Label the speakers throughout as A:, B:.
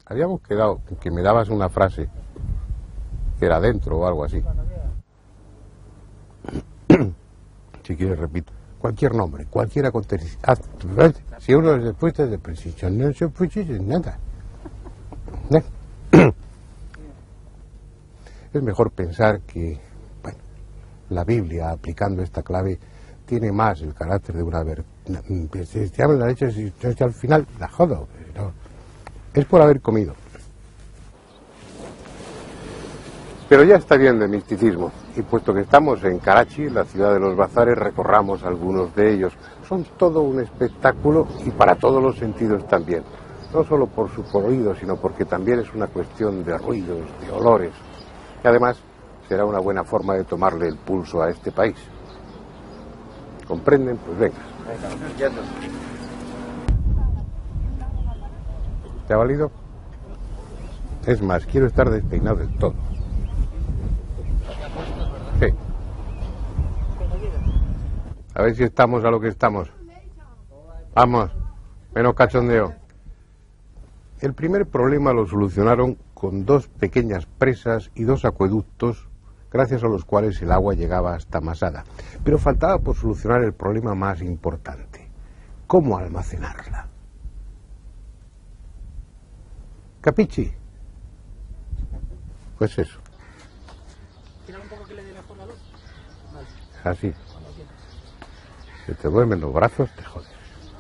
A: Habíamos quedado en que me dabas una frase que era dentro o algo así. Si quieres, repito. Cualquier nombre, cualquier acontecimiento. Si uno es después de precisión, no se puede nada. Es mejor pensar que, bueno, la Biblia, aplicando esta clave, tiene más el carácter de una verdad. Si te hablan la leche, si al final la jodo. No. Es por haber comido. Pero ya está bien de misticismo, y puesto que estamos en Karachi, la ciudad de los bazares, recorramos algunos de ellos. Son todo un espectáculo y para todos los sentidos también. No solo por su colorido, sino porque también es una cuestión de ruidos, de olores. Y además será una buena forma de tomarle el pulso a este país. ¿Comprenden? Pues venga. ¿Te ha valido? Es más, quiero estar despeinado del todo. Sí. A ver si estamos a lo que estamos. Vamos, menos cachondeo. El primer problema lo solucionaron con 2 pequeñas presas y 2 acueductos, gracias a los cuales el agua llegaba hasta Masada. Pero faltaba por solucionar el problema más importante: ¿cómo almacenarla? ¿Capichi? Pues eso.
B: ¿Tirar un poco que le dé mejor la luz? Vale.
A: Así. Si te duermen los brazos, te jodes.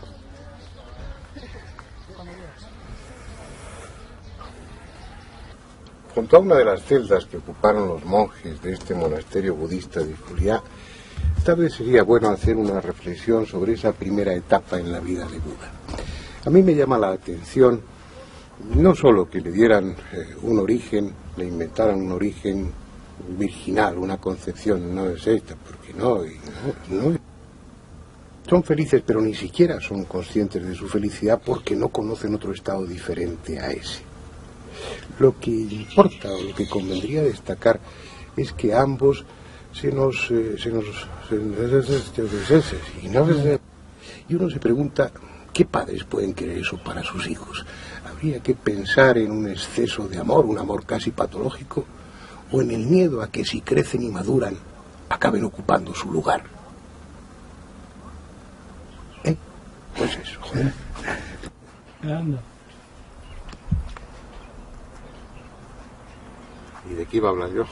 A: Junto a una de las celdas que ocuparon los monjes de este monasterio budista de Juliá, tal vez sería bueno hacer una reflexión sobre esa primera etapa en la vida de Buda. A mí me llama la atención no solo que le dieran un origen, le inventaran un origen virginal, una concepción, no es esta, porque no. Son felices, pero ni siquiera son conscientes de su felicidad porque no conocen otro estado diferente a ese. Lo que importa, o lo que convendría destacar, es que ambos y uno se pregunta, ¿qué padres pueden querer eso para sus hijos? ¿Habría que pensar en un exceso de amor, un amor casi patológico, o en el miedo a que si crecen y maduran, acaben ocupando su lugar? Pues eso, joder.
B: Anda.
A: ¿Y de qué iba a hablar yo?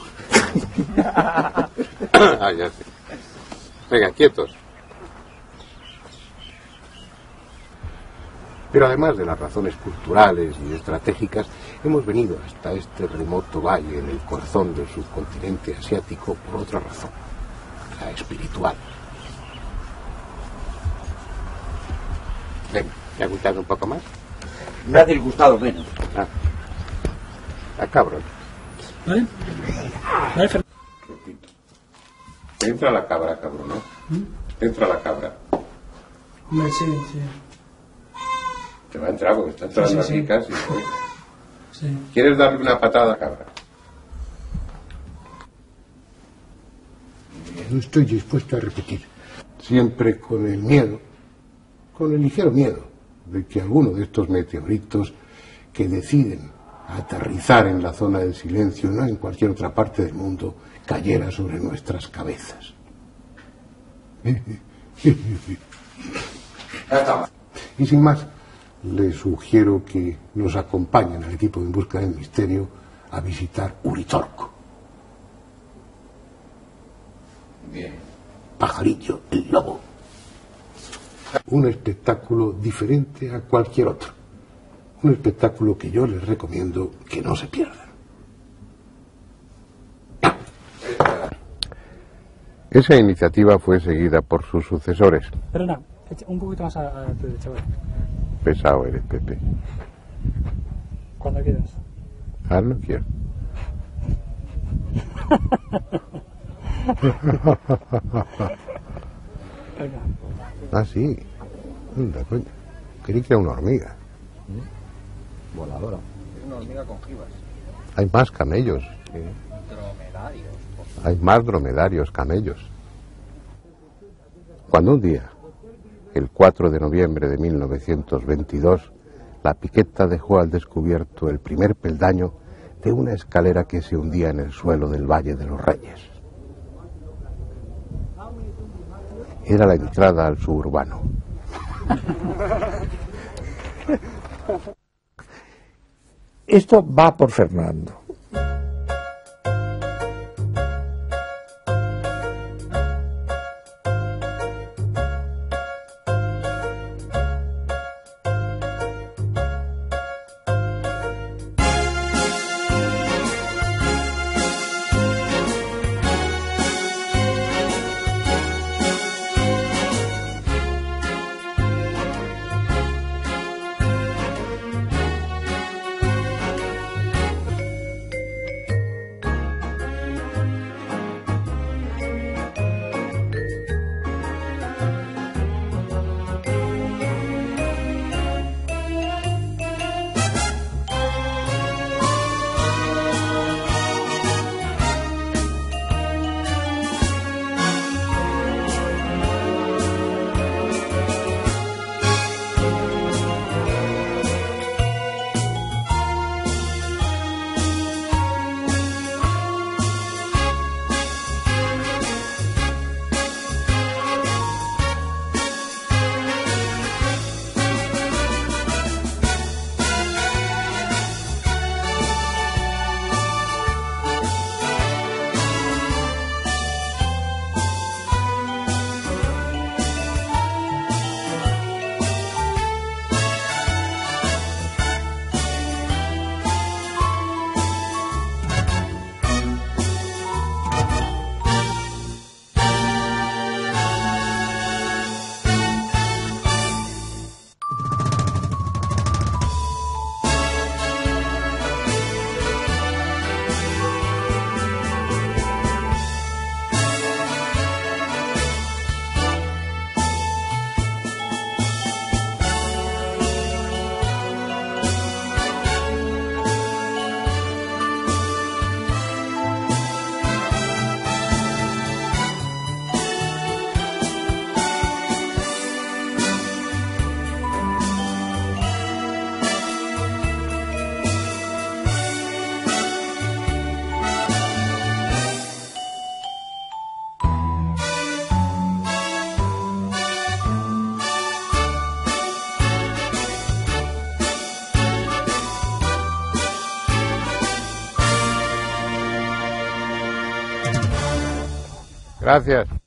A: Ah, ya sé. Venga, quietos. Pero además de las razones culturales y estratégicas, hemos venido hasta este remoto valle en el corazón del subcontinente asiático por otra razón, la espiritual. Venga, ¿te ha gustado un poco más?
C: Me ha disgustado menos.
A: Cabrón.
B: ¿Vale? Vale, Fernando.
A: Repito. Entra la cabra, cabrón, ¿no? Entra la cabra.
B: Hombre, sí, sí.
A: Te va a entrar porque está entrando
B: Sí,
A: aquí
B: sí.
A: casi. ¿No?
B: Sí.
A: ¿Quieres darle una patada a la cabra? No estoy dispuesto a repetir. Siempre con el miedo, con el ligero miedo, de que alguno de estos meteoritos que deciden aterrizar en la zona del silencio, no en cualquier otra parte del mundo, cayera sobre nuestras cabezas. Y sin más, les sugiero que nos acompañen al equipo de En Busca del Misterio a visitar Uritorco.
C: Bien.
A: Pajarillo, el lobo. Un espectáculo diferente a cualquier otro. Un espectáculo que yo les recomiendo que no se pierdan. Esa iniciativa fue seguida por sus sucesores.
B: Perdona, un poquito más a tu derecha, vale.
A: Pesado eres, Pepe.
B: Cuando quieras.
A: Ah, no quiero.
B: Venga.
A: Ah, sí. Anda, coño. Creí que era una hormiga.
C: Voladora. Es una hormiga con jibas.
A: Hay más camellos.
C: Dromedarios.
A: Hay más dromedarios, camellos. Cuando un día, el 4 de noviembre de 1922, la piqueta dejó al descubierto el primer peldaño de una escalera que se hundía en el suelo del Valle de los Reyes. Era la entrada al suburbano.
D: Esto va por Fernando.
A: Gracias.